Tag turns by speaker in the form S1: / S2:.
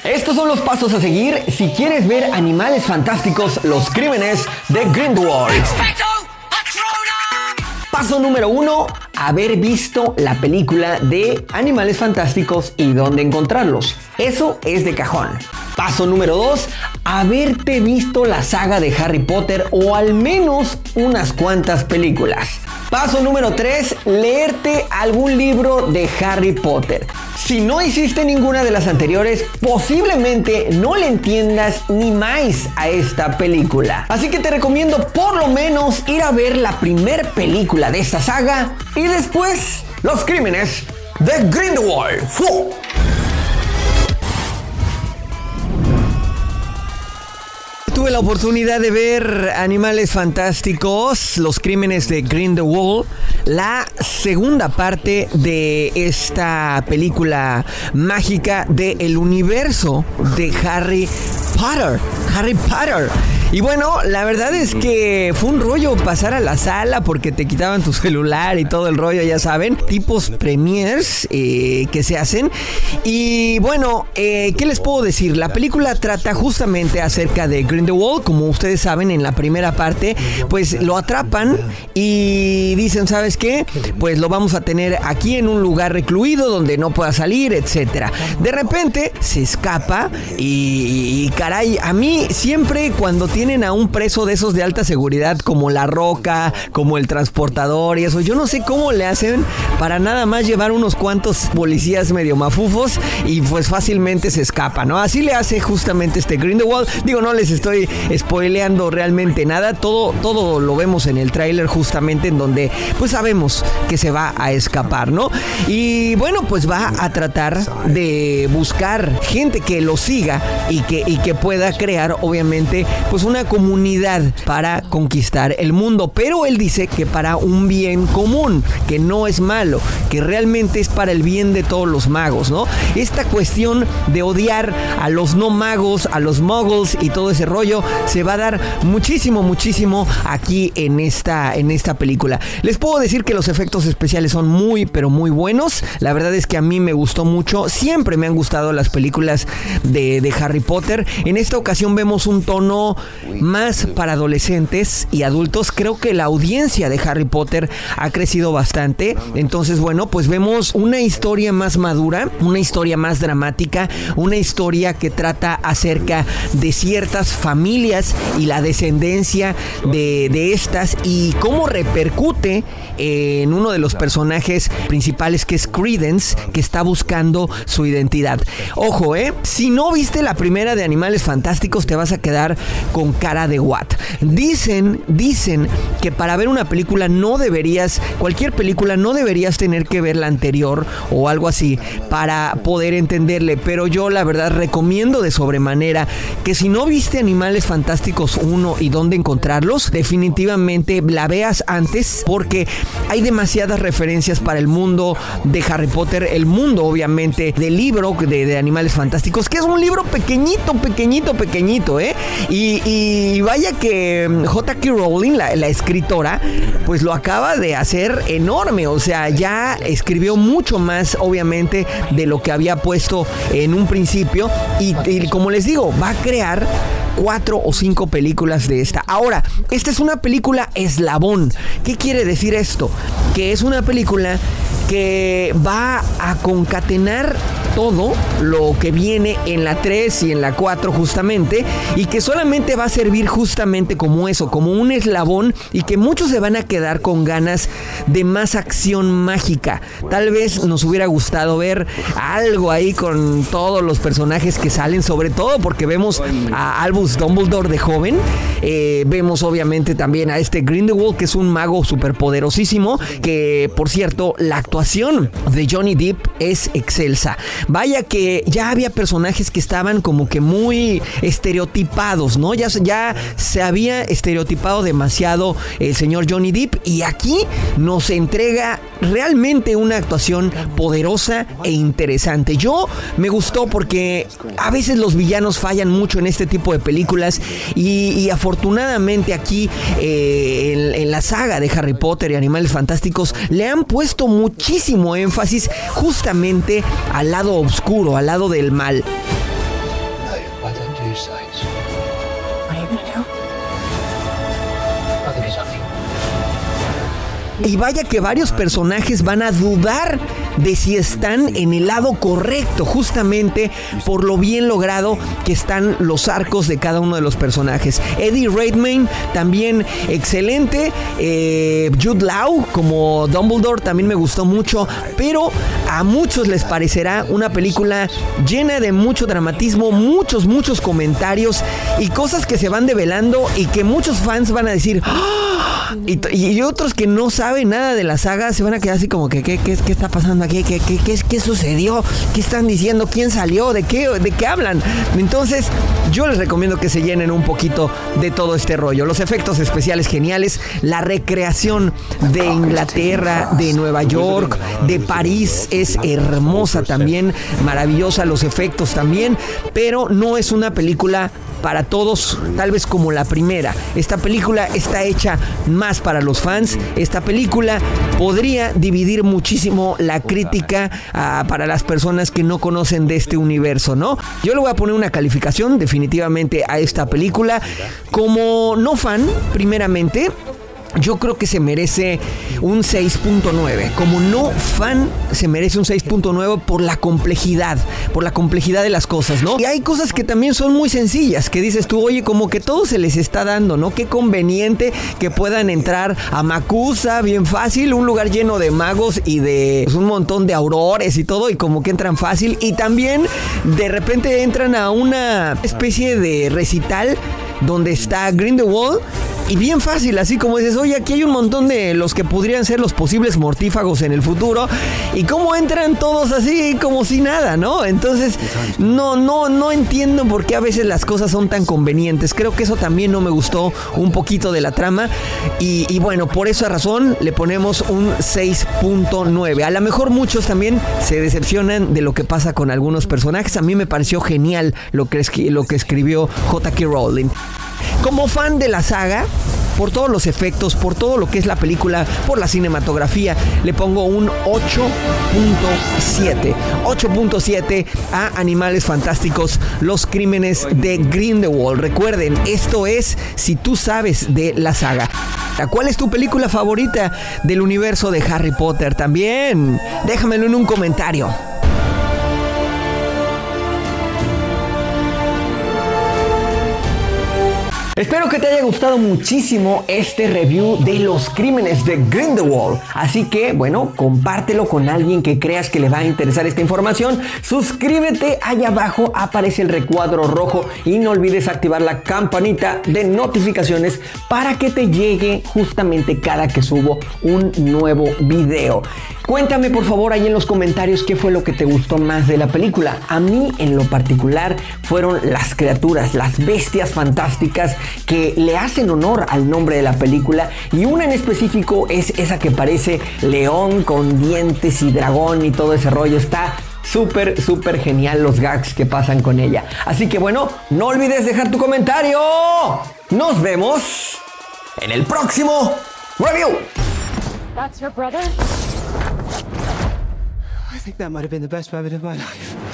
S1: Estos son los pasos a seguir si quieres ver Animales Fantásticos, los crímenes de Grindelwald. Paso número 1, haber visto la película de Animales Fantásticos y dónde encontrarlos. Eso es de cajón. Paso número 2, haberte visto la saga de Harry Potter o al menos unas cuantas películas. Paso número 3, leerte algún libro de Harry Potter. Si no hiciste ninguna de las anteriores, posiblemente no le entiendas ni más a esta película. Así que te recomiendo por lo menos ir a ver la primer película de esta saga y después los crímenes de Grindelwald. ¡Fu! Tuve la oportunidad de ver Animales Fantásticos, los crímenes de Grindelwald, la segunda parte de esta película mágica del universo de Harry Potter. Y bueno, la verdad es que fue un rollo pasar a la sala porque te quitaban tu celular y todo el rollo, ya saben, tipos premiers que se hacen. Y bueno, ¿qué les puedo decir? La película trata justamente acerca de Grindelwald. Como ustedes saben, en la primera parte, pues lo atrapan y dicen, ¿sabes qué? Pues lo vamos a tener aquí en un lugar recluido donde no pueda salir, etcétera. De repente se escapa y caray, a mí siempre cuando tienen a un preso de esos de alta seguridad como La Roca, como el Transportador y eso, yo no sé cómo le hacen para nada más llevar unos cuantos policías medio mafufos y pues fácilmente se escapa, ¿no? Así le hace justamente este Grindelwald. Digo, no les estoy spoileando realmente nada, todo lo vemos en el tráiler justamente en donde pues sabemos que se va a escapar, ¿no? Y bueno, pues va a tratar de buscar gente que lo siga y que pueda crear obviamente pues una comunidad para conquistar el mundo, pero él dice que para un bien común, que no es malo, que realmente es para el bien de todos los magos, ¿no? Esta cuestión de odiar a los no magos, a los muggles y todo ese rollo se va a dar muchísimo aquí en esta película. Les puedo decir que los efectos especiales son muy pero muy buenos. La verdad es que a mí me gustó mucho, siempre me han gustado las películas de Harry Potter. En esta ocasión vemos un tono más para adolescentes y adultos. Creo que la audiencia de Harry Potter ha crecido bastante. Entonces, bueno, pues vemos una historia más madura, una historia más dramática, una historia que trata acerca de ciertas familias y la descendencia de estas y cómo repercute en uno de los personajes principales, que es Credence, que está buscando su identidad. Ojo, si no viste la primera de Animales Fantásticos te vas a quedar con cara de what. Dicen que para ver una película cualquier película no deberías tener que ver la anterior o algo así para poder entenderle, pero yo la verdad recomiendo de sobremanera que si no viste Animales Fantásticos 1 y dónde encontrarlos, definitivamente la veas antes, porque hay demasiadas referencias para el mundo de Harry Potter, el mundo obviamente del libro de Animales Fantásticos, que es un libro pequeñito, y vaya que J.K. Rowling, la escritora, pues lo acaba de hacer enorme, o sea, ya escribió mucho más obviamente de lo que había puesto en un principio y como les digo, va a crear 4 o 5 películas de esta. Ahora, esta es una película eslabón. ¿Qué quiere decir esto? Que es una película que va a concatenar todo lo que viene en la 3 y en la 4 justamente, y que solamente va a servir justamente como eso, como un eslabón, y que muchos se van a quedar con ganas de más acción mágica. Tal vez nos hubiera gustado ver algo ahí con todos los personajes que salen, sobre todo porque vemos a Albus Dumbledore de joven, vemos obviamente también a este Grindelwald, que es un mago superpoderosísimo, que por cierto la actuación de Johnny Depp es excelsa. Vaya que ya había personajes que estaban como que muy estereotipados, ¿no? Ya se había estereotipado demasiado el señor Johnny Depp, y aquí nos entrega realmente una actuación poderosa e interesante. Yo me gustó porque a veces los villanos fallan mucho en este tipo de películas, y afortunadamente aquí en la saga de Harry Potter y Animales Fantásticos le han puesto muchísimo énfasis justamente al lado oscuro, al lado del mal.
S2: sides. What are you gonna do? I'll give you something.
S1: Y vaya que varios personajes van a dudar de si están en el lado correcto, justamente por lo bien logrado que están los arcos de cada uno de los personajes. Eddie Redmayne, también excelente. Jude Law como Dumbledore también me gustó mucho, pero a muchos les parecerá una película llena de mucho dramatismo, muchos comentarios y cosas que se van develando y que muchos fans van a decir ¡ah! Y otros que no saben nada de la saga se van a quedar así como que ¿qué está pasando aquí? ¿Qué sucedió? ¿Qué están diciendo? ¿Quién salió? ¿De qué hablan? Entonces yo les recomiendo que se llenen un poquito de todo este rollo. Los efectos especiales geniales, la recreación de Inglaterra, de Nueva York, de París es hermosa también, maravillosa, los efectos también, pero no es una película para todos, tal vez como la primera. Esta película está hecha más para los fans. Esta película podría dividir muchísimo la crítica para las personas que no conocen de este universo, ¿no? Yo le voy a poner una calificación definitivamente a esta película. Como no fan, primeramente, yo creo que se merece un 6.9. Como no fan, se merece un 6.9 por la complejidad de las cosas, ¿no? Y hay cosas que también son muy sencillas, que dices tú, oye, como que todo se les está dando, ¿no? Qué conveniente que puedan entrar a Makusa, bien fácil, un lugar lleno de magos y de pues, un montón de aurores y todo, y como que entran fácil. Y también, de repente entran a una especie de recital donde está Grindelwald. Y bien fácil, así como dices, oye, aquí hay un montón de los que podrían ser los posibles mortífagos en el futuro. Y cómo entran todos así, como si nada, ¿no? Entonces, no entiendo por qué a veces las cosas son tan convenientes. Creo que eso también no me gustó un poquito de la trama. Y bueno, por esa razón le ponemos un 6.9. A lo mejor muchos también se decepcionan de lo que pasa con algunos personajes. A mí me pareció genial lo que escribió J.K. Rowling. Como fan de la saga, por todos los efectos, por todo lo que es la película, por la cinematografía, le pongo un 8.7. 8.7 a Animales Fantásticos, Los Crímenes de Grindelwald. Recuerden, esto es si tú sabes de la saga. ¿Cuál es tu película favorita del universo de Harry Potter? También déjamelo en un comentario. Espero que te haya gustado muchísimo este review de Los Crímenes de Grindelwald. Así que, bueno, compártelo con alguien que creas que le va a interesar esta información. Suscríbete, allá abajo aparece el recuadro rojo y no olvides activar la campanita de notificaciones para que te llegue justamente cada que subo un nuevo video. Cuéntame por favor ahí en los comentarios qué fue lo que te gustó más de la película. A mí en lo particular fueron las criaturas, las bestias fantásticas que le hacen honor al nombre de la película, y una en específico es esa que parece león con dientes y dragón y todo ese rollo. Está súper genial los gags que pasan con ella. Así que bueno, no olvides dejar tu comentario. Nos vemos en el próximo review.
S2: That's your brother? I think that might have been the best rabbit of my life.